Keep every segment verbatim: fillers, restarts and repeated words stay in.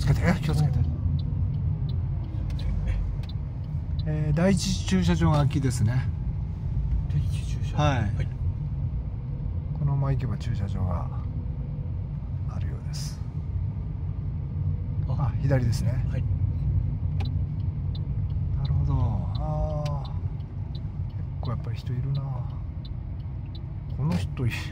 つけて気をつけて、えー、第一駐車場が空きですね。 第一駐車場、 はい、 はい、 このまま行けば駐車場があるようです。あ、左ですね。 はい、 なるほど。ああ、結構やっぱり人いるな。この人い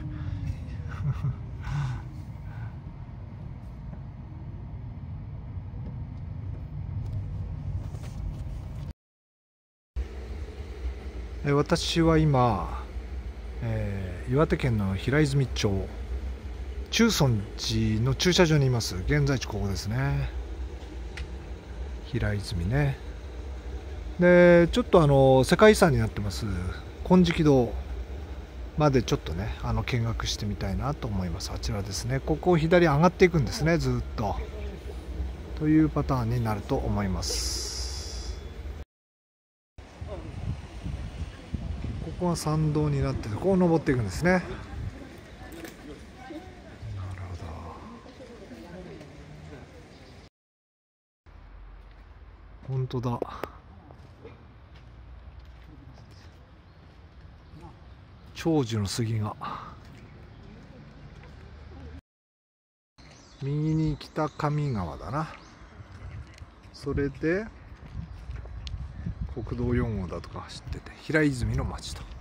え私は今、えー岩手県の平泉町中尊寺の駐車場にいます。現在地ここですね、平泉ね。でちょっとあの世界遺産になってます金色堂までちょっとねあの見学してみたいなと思います。あちらですね。ここを左上がっていくんですね、ずっとというパターンになると思います。ここが参道になってて、こう登っていくんですね。なるほど。本当だ。長寿の杉が。右に北上川だな。それで国道よん号だとか走ってて、平泉の町と。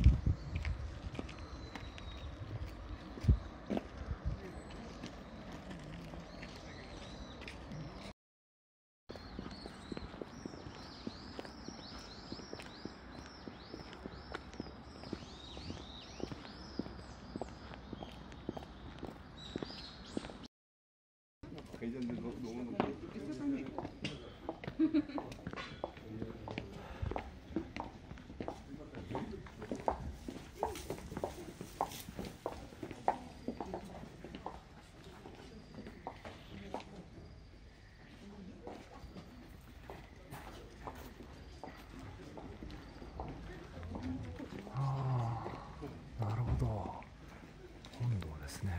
なるほど、本堂ですね。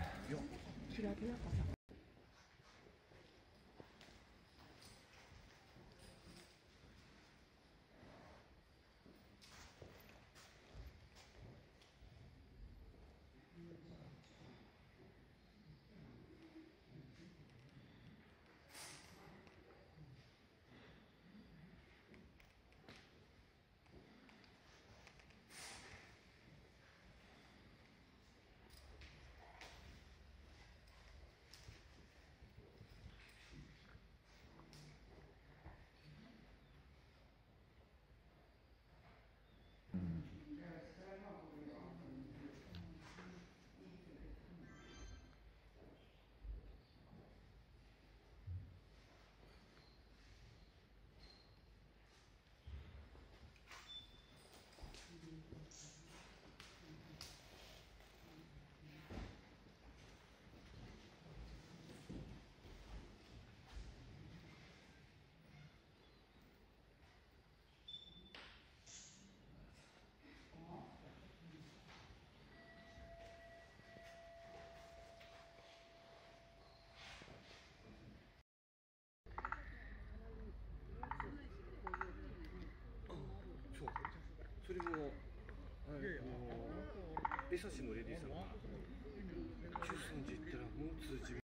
それも、あの江差のレディーさんが中尊寺行ったらもう通じ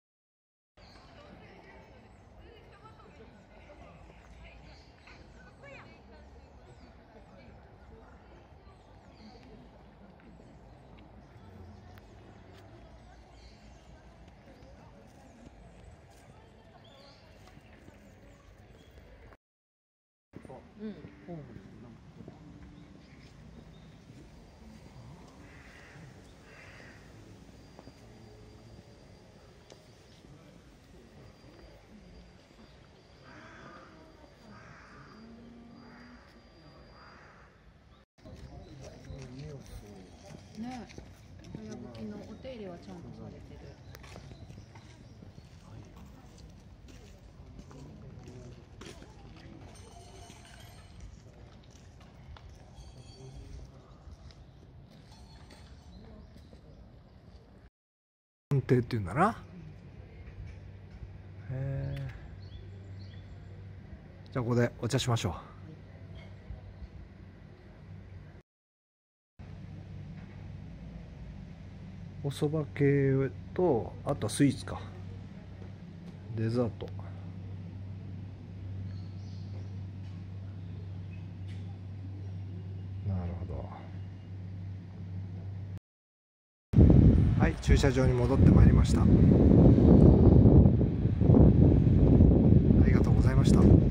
うん。 ねえ、かやぶきのお手入れはちゃんとされてる。 安定っていうんだな。へえ。 じゃあここでお茶しましょう。おそば系と、あとはスイーツか、デザート。なるほど。はい、駐車場に戻ってまいりました。ありがとうございました。